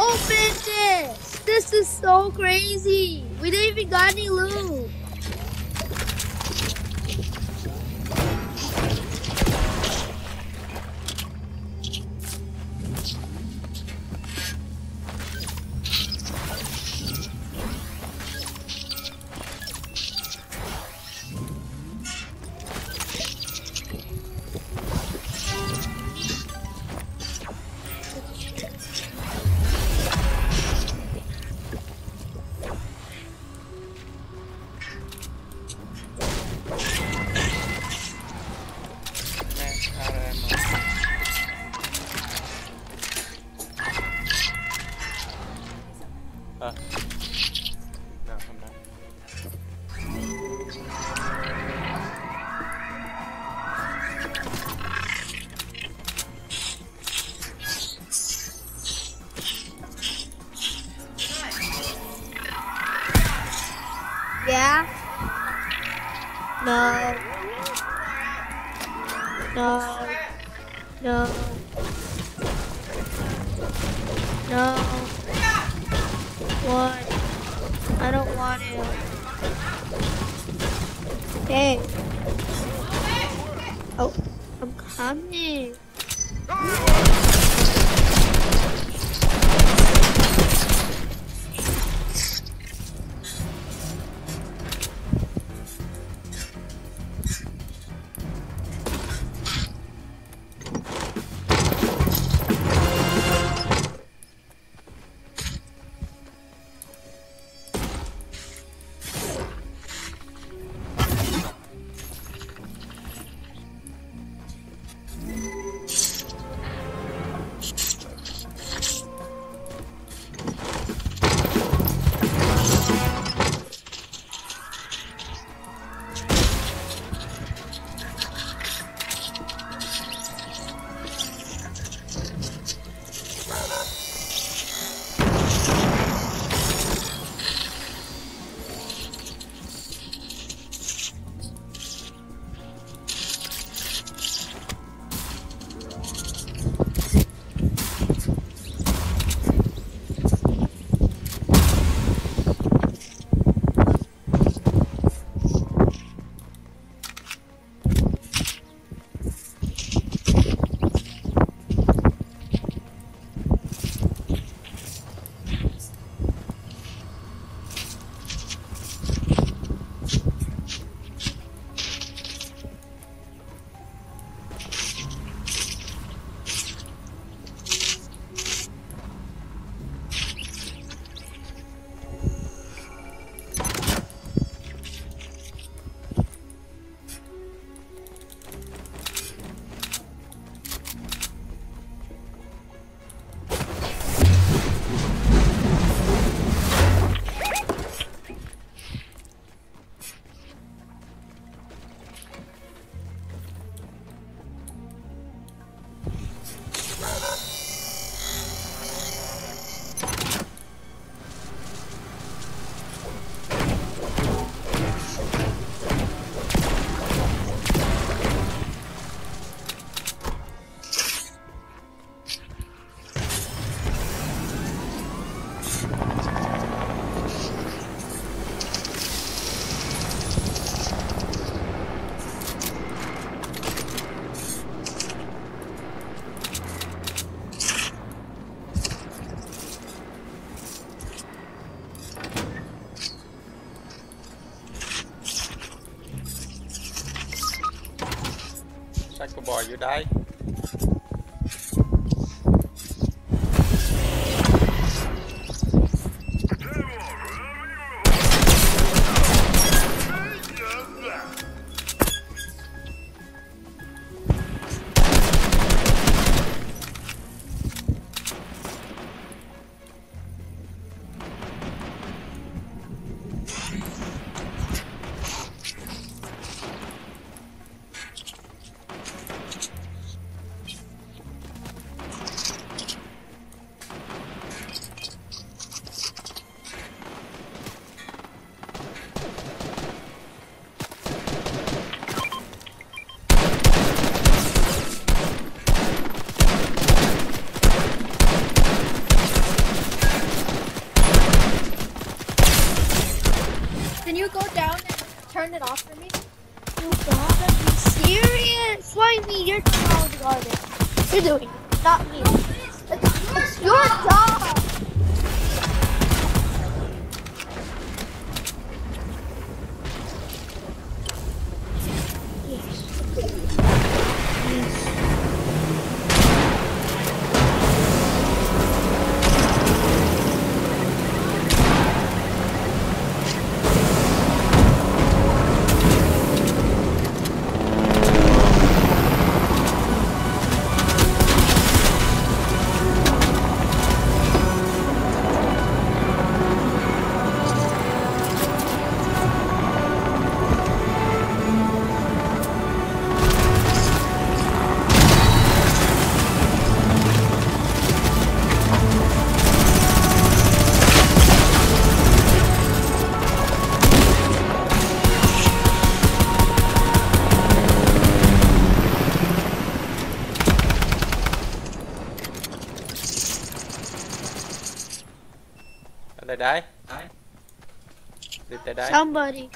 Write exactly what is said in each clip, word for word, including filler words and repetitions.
open this! This is so crazy! We didn't even got any loot! Uh, no, I'm not. Yeah? No. No. No. No. What? I don't want to. Hey. Oh, I'm coming. Psycho boy, you die? turn it off for me? You gotta be serious. Why me? You're doing all the garbage. You're doing it, not me. It's, it's your job. They die? Did they die? Somebody.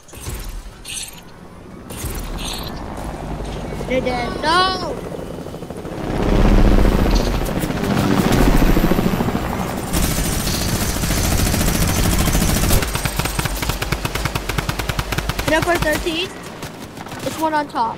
They're dead. No! Number thirteen. It's one on top.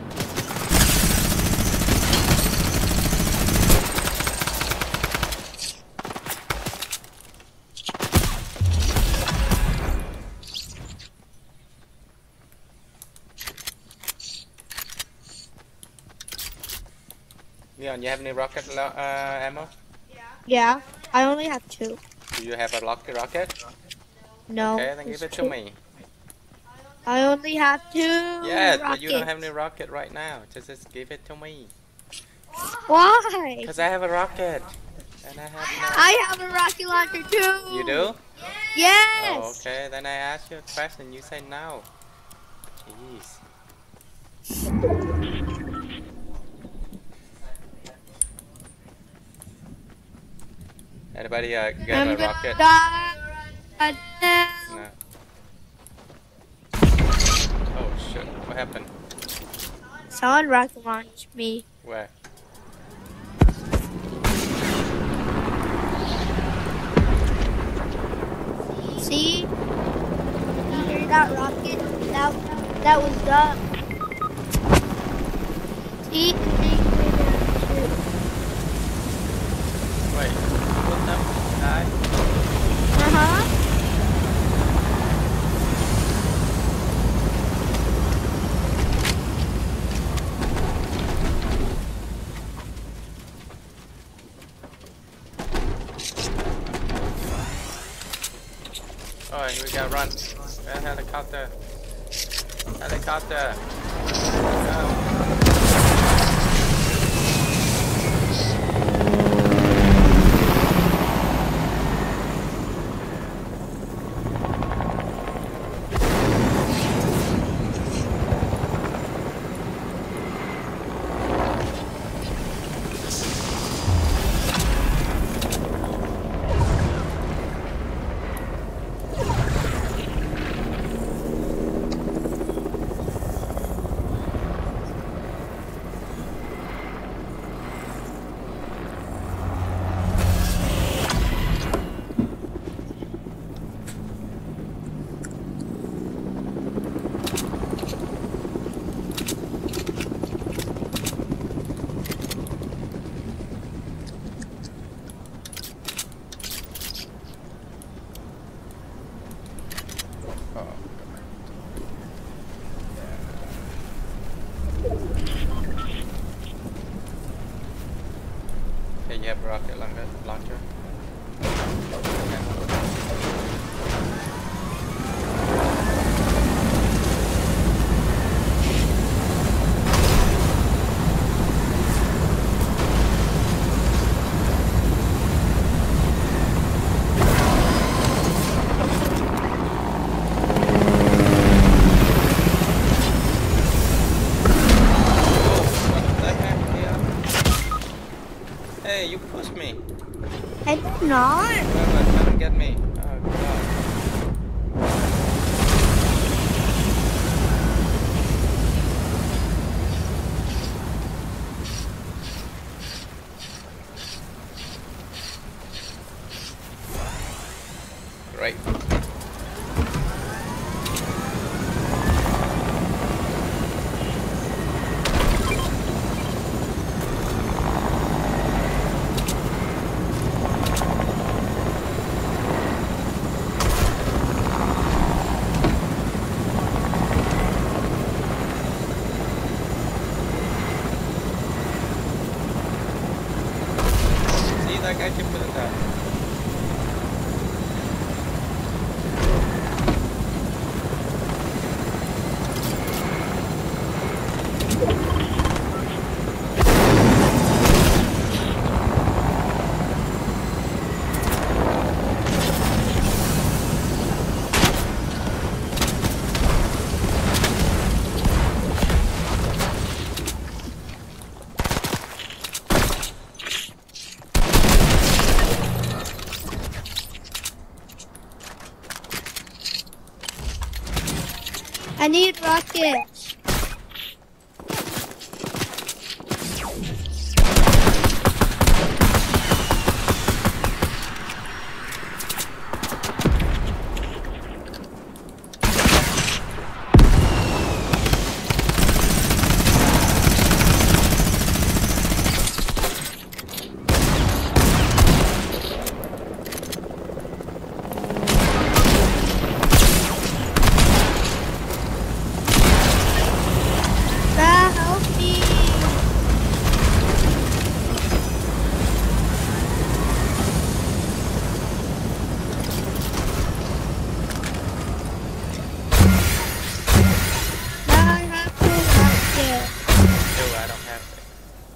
Leon, you have any rocket uh, ammo? Yeah, I only have two. Do you have a rocket rocket? No. Okay, then give it to two. me. I only have two. Yes, rockets. but you don't have any rocket right now. Just, just give it to me. Why? Because I have a rocket. And I have no... I have a rocket launcher too. You do? Yes. Oh, okay, then I ask you a question. You say no. Jeez. Anybody uh, get I'm a gonna rocket? die now. No. Oh shit, what happened? Someone rocket launched me. Where? See? You hear that rocket? That, that was dumb. See? Wait, put them die? Uh-huh. Oh, here we go, run. Uh, helicopter. Helicopter. Go. Okay, you have a rocket launcher. Hey, you pushed me. I did not. Come on, come and get me. Oh god. right. See that guy can put it down. I need rockets. Ah, help me. Now I have to rocket. No, I don't have it.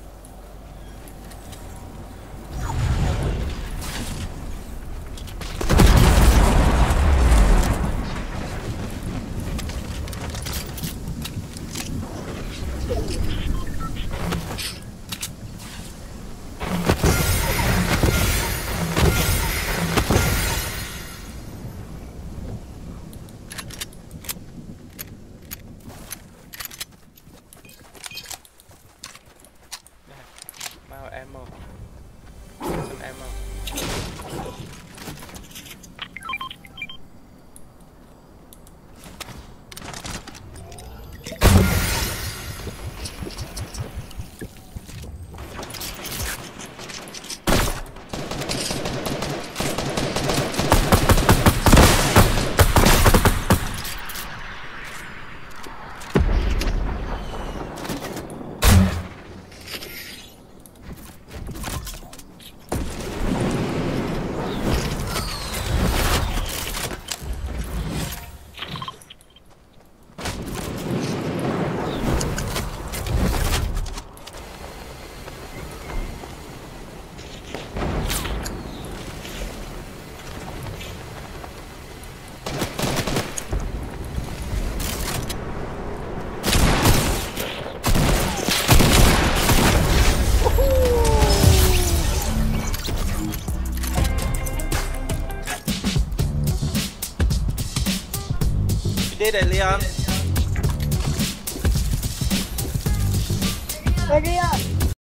Wow, ammo. Some ammo. You did it, Leon. Hurry up.